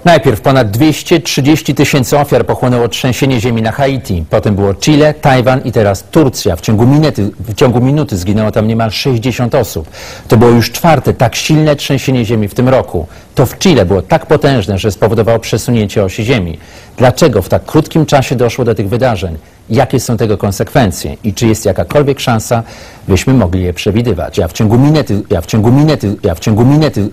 Najpierw ponad 230 000 ofiar pochłonęło trzęsienie ziemi na Haiti. Potem było Chile, Tajwan i teraz Turcja. W ciągu minuty zginęło tam niemal 60 osób. To było już czwarte tak silne trzęsienie ziemi w tym roku. To w Chile było tak potężne, że spowodowało przesunięcie osi ziemi. Dlaczego w tak krótkim czasie doszło do tych wydarzeń? Jakie są tego konsekwencje? I czy jest jakakolwiek szansa, byśmy mogli je przewidywać? Ja w ciągu minuty